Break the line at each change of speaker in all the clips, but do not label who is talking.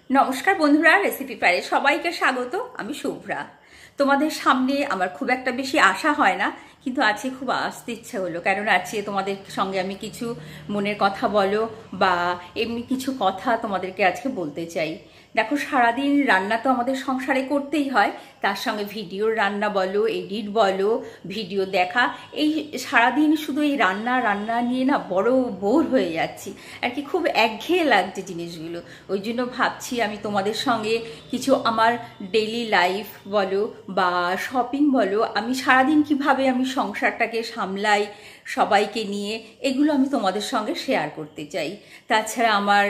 নমস্কার বন্ধুরা, রেসিপি প্যারে সবাইকে স্বাগত। আমি শুভ্রা। তোমাদের সামনে আমার খুব একটা বেশি আশা হয় না, কিন্তু আজকে খুব আসতে ইচ্ছে হলো, কারণ আজকে তোমাদের সঙ্গে আমি কিছু মনের কথা বলো বা এমনি কিছু কথা তোমাদেরকে আজকে বলতে চাই। দেখো, সারাদিন রান্না তো আমাদের সংসারে করতেই হয়, তার সঙ্গে ভিডিওর রান্না বলো, এডিট বলো, ভিডিও দেখা, এই সারাদিন শুধু এই রান্না রান্না নিয়ে না বড় বোর হয়ে যাচ্ছি আর কি। খুব একঘেয়ে লাগছে জিনিসগুলো। ওই জন্য ভাবছি আমি তোমাদের সঙ্গে কিছু আমার ডেইলি লাইফ বলো বা শপিং বলো, আমি সারাদিন কিভাবে আমি সংসারটাকে সামলাই সবাইকে নিয়ে, এগুলো আমি তোমাদের সঙ্গে শেয়ার করতে চাই। তাছাড়া আমার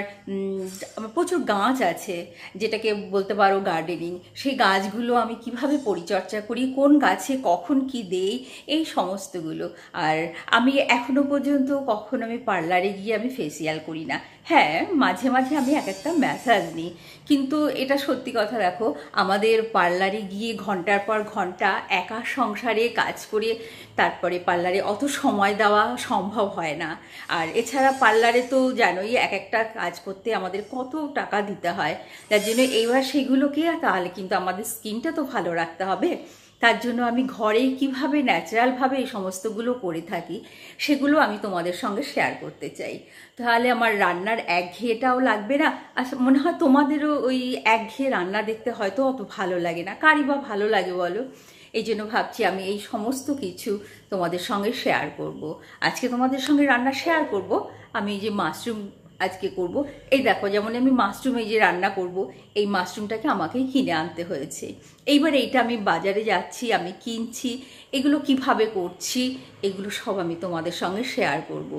প্রচুর গাছ আছে, যেটাকে বলতে পারো গার্ডেনিং। সেই গাছগুলো আমি কিভাবে পরিচর্যা করি, কোন গাছে কখন কি দেই, এই সমস্তগুলো। আর আমি এখনো পর্যন্ত কখনো আমি পার্লারে গিয়ে আমি ফেসিয়াল করি না। হ্যাঁ, মাঝে মাঝে আমি এক একটা ম্যাসাজ নিই, কিন্তু এটা সত্যি কথা। দেখো, আমাদের পার্লারে গিয়ে ঘন্টার পর ঘন্টা একা সংসারে কাজ করে তারপরে পার্লারে অত সময় দেওয়া সম্ভব হয় না। আর এছাড়া পার্লারে তো জানোই, এক একটা কাজ করতে আমাদের কত টাকা দিতে হয়। তার জন্য এইবার সেগুলোকে, তাহলে কিন্তু আমাদের স্কিনটা তো ভালো রাখতে হবে। তার জন্য আমি ঘরে কিভাবে ন্যাচারালভাবে এই সমস্তগুলো করে থাকি, সেগুলো আমি তোমাদের সঙ্গে শেয়ার করতে চাই। তাহলে আমার রান্নার একঘেয়েটাও লাগবে না। আর মনে হয় তোমাদেরও ওই একঘেয়ে রান্না দেখতে হয়তো অত ভালো লাগে না। কারই বা ভালো লাগে বলো? এই জন্য ভাবছি আমি এই সমস্ত কিছু তোমাদের সঙ্গে শেয়ার করব। আজকে তোমাদের সঙ্গে রান্না শেয়ার করব। আমি এই যে মাশরুম আজকে করব, এই দেখো, যেমন আমি মাশরুম এই যে রান্না করব, এই মাশরুমটাকে আমাকেই কিনে আনতে হয়েছে। এইবার এইটা আমি বাজারে যাচ্ছি, আমি কিনছি, এগুলো কিভাবে করছি, এগুলো সব আমি তোমাদের সঙ্গে শেয়ার করব।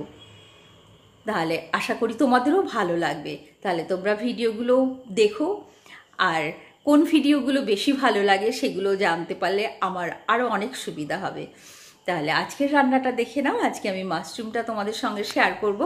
তাহলে আশা করি তোমাদেরও ভালো লাগবে। তাহলে তোমরা ভিডিওগুলো দেখো, আর কোন ভিডিওগুলো বেশি ভালো লাগে সেগুলো জানতে পারলে আমার আরও অনেক সুবিধা হবে। তাহলে আজকের রান্নাটা দেখে নাও। আজকে আমি মাশরুমটা তোমাদের সঙ্গে শেয়ার করব।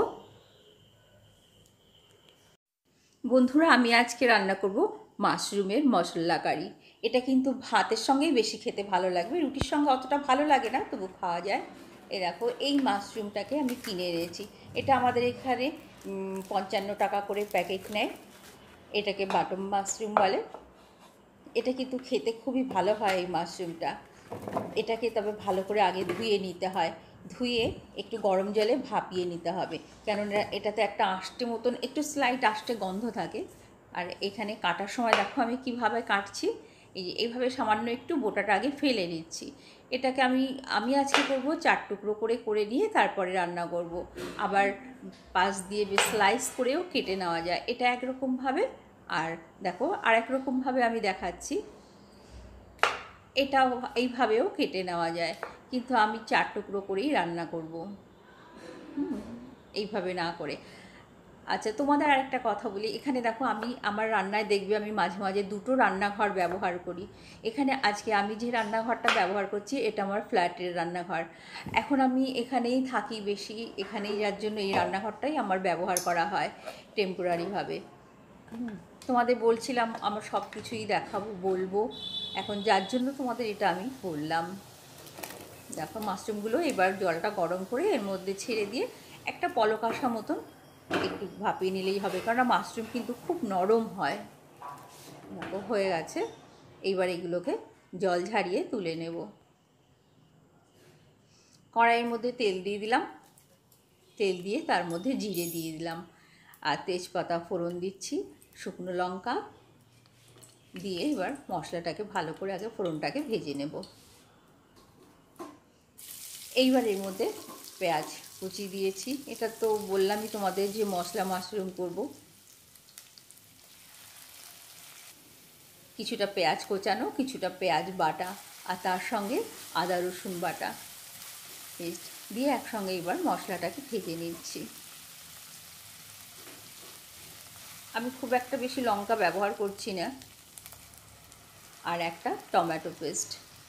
বন্ধুরা, আমি আজকে রান্না করব মাশরুমের মশলা কারি। এটা কিন্তু ভাতের সঙ্গেই বেশি খেতে ভালো লাগবে, রুটির সঙ্গে অতটা ভালো লাগে না, তবু খাওয়া যায়। এ দেখো, এই মাশরুমটাকে আমি কিনে এনেছি। এটা আমাদের এখানে 55 টাকা করে প্যাকেট নেয়। এটাকে বাটম মাশরুম বলে। এটা কিন্তু খেতে খুবই ভালো হয় এই মাশরুমটা। এটাকে তবে ভালো করে আগে ধুয়ে নিতে হয়। ধুয়ে একটু গরম জলে ভাপিয়ে নিতে হবে, কেননা এটাতে একটা আষ্টে মতন, একটু স্লাইট আষ্টে গন্ধ থাকে। আর এখানে কাটার সময় দেখো আমি কিভাবে কাটছি। এই যে এইভাবে সামান্য একটু বোটাটা আগে ফেলে নিচ্ছি। এটাকে আমি আজকে করব 4 টুকরো করে করে নিয়ে তারপরে রান্না করব। আবার পাশ দিয়ে বেশ স্লাইস করেও কেটে নেওয়া যায়, এটা একরকমভাবে। আর দেখো, আর একরকমভাবে আমি দেখাচ্ছি। এটাও এইভাবেও কেটে নেওয়া যায়, কিন্তু আমি 4 টুকরো করেই রান্না করব, এইভাবে না করে। আচ্ছা, তোমাদের আরেকটা কথা বলি। এখানে দেখো, আমি আমার রান্নায় দেখবে আমি মাঝে মাঝে দুটো রান্নাঘর ব্যবহার করি। এখানে আজকে আমি যে রান্নাঘরটা ব্যবহার করছি, এটা আমার ফ্ল্যাটের রান্নাঘর। এখন আমি এখানেই থাকি বেশি, এখানেই, যার জন্য এই রান্নাঘরটাই আমার ব্যবহার করা হয় টেম্পোরারিভাবে। তোমাদের বলছিলাম আমার সব কিছুই দেখাবো, বলবো এখন, যার জন্য তোমাদের এটা আমি বললাম। দেখো, মাশরুমগুলো এবার জলটা গরম করে এর মধ্যে ছেড়ে দিয়ে একটা পলক আসা মতন একটু ভাপিয়ে নিলেই হবে, কারণ মাশরুম কিন্তু খুব নরম হয়। দেখো, হয়ে গেছে। এইবার এগুলোকে জল ঝারিয়ে তুলে নেব। কড়াইয়ের মধ্যে তেল দিয়ে দিলাম। তেল দিয়ে তার মধ্যে জিরে দিয়ে দিলাম, আর তেজপাতা ফোড়ন দিচ্ছি, শুকনো লঙ্কা দিয়ে এবার মশলাটাকে ভালো করে আগে ফোড়নটাকে ভেজে নেব। এইবার এর মধ্যে পেঁয়াজ কুচি দিয়েছি। এটা তো বললামই তোমাদের যে মশলা মাশরুম করব। কিছুটা পেঁয়াজ কোচানো, কিছুটা পেঁয়াজ বাটা, আর তার সঙ্গে আদা রসুন বাটা পেস্ট দিয়ে একসঙ্গে এবার মশলাটাকে ভেজে নিচ্ছি। আমি খুব একটা বেশি লঙ্কা ব্যবহার করছি না। আর একটা টমেটো পেস্ট,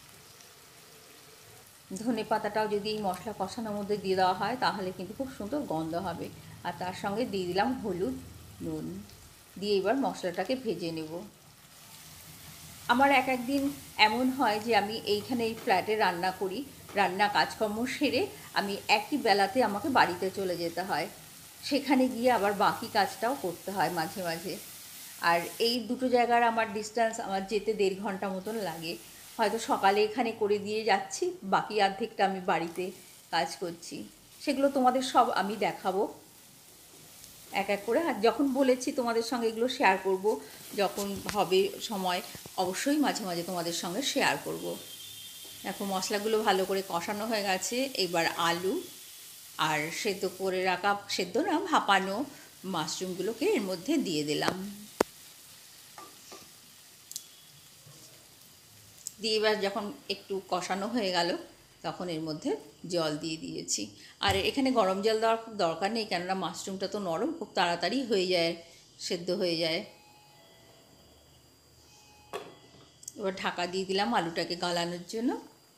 ধনে পাতাটাও যদি এই মশলা কষানোর মধ্যে দিয়ে দেওয়া হয় তাহলে কিন্তু খুব সুন্দর গন্ধ হবে। আর তার সঙ্গে দিয়ে দিলাম হলুদ, নুন দিয়ে এবার মশলাটাকে ভেজে নেব। আমার এক একদিন এমন হয় যে আমি এইখানে এই ফ্ল্যাটে রান্না করি, রান্না কাজকর্ম সেরে আমি একই বেলাতে আমাকে বাড়িতে চলে যেতে হয়, সেখানে গিয়ে আবার বাকি কাজটাও করতে হয় মাঝে মাঝে। আর এই দুটো জায়গার আমার ডিস্টেন্স আমার যেতে 1.5 ঘন্টা মতন লাগে। হয়তো সকালে এখানে করে দিয়ে যাচ্ছি, বাকি অর্ধেকটা আমি বাড়িতে কাজ করছি। সেগুলো তোমাদের সব আমি দেখাবো এক এক করে। আর যখন বলেছি তোমাদের সঙ্গে এগুলো শেয়ার করব, যখন হবে সময় অবশ্যই মাঝে মাঝে তোমাদের সঙ্গে শেয়ার করব। দেখো মশলাগুলো ভালো করে কষানো হয়ে গেছে। এবার আলু আর সেদ্ধ করে রাখা, সেদ্ধ না ভাপানো মাশরুমগুলোকে এর মধ্যে দিয়ে দিলাম। দিয়ে এবার যখন একটু কষানো হয়ে গেল তখন এর মধ্যে জল দিয়ে দিয়েছি। আর এখানে গরম জল দেওয়ার খুব দরকার নেই, কেননা মাশরুমটা তো নরম, খুব তাড়াতাড়ি হয়ে যায়, সেদ্ধ হয়ে যায়। এবার ঢাকা দিয়ে দিলাম আলুটাকে গালানোর জন্য।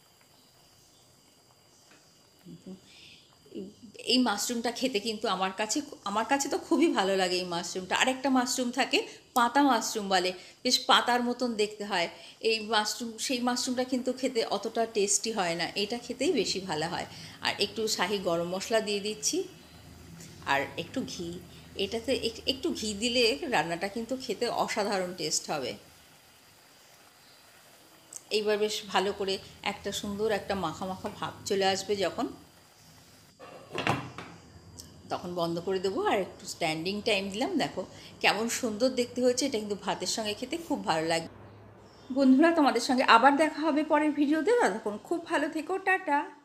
এই মাশরুমটা খেতে কিন্তু আমার কাছে তো খুবই ভালো লাগে এই মাশরুমটা। আরেকটা মাশরুম থাকে পাতা মাশরুম বলে, বেশ পাতার মতন দেখতে হয়। সেই মাশরুমটা কিন্তু খেতে অতটা টেস্টি হয় না, এটা খেতেই বেশি ভালো হয়। আর একটু শাহি গরম মশলা দিয়ে দিচ্ছি আর একটু ঘি। এটাতে একটু ঘি দিলে রান্নাটা কিন্তু খেতে অসাধারণ টেস্ট হবে। এইবার বেশ ভালো করে একটা সুন্দর একটা মাখা মাখা ভাব চলে আসবে যখন, তখন বন্ধ করে দেবো আর একটু স্ট্যান্ডিং টাইম দিলাম। দেখো কেমন সুন্দর দেখতে হয়েছে, এটা কিন্তু ভাতের সঙ্গে খেতে খুব ভালো লাগে। বন্ধুরা, তোমাদের সঙ্গে আবার দেখা হবে পরের ভিডিওতে। ততক্ষণ খুব ভালো থেকো, টাটা।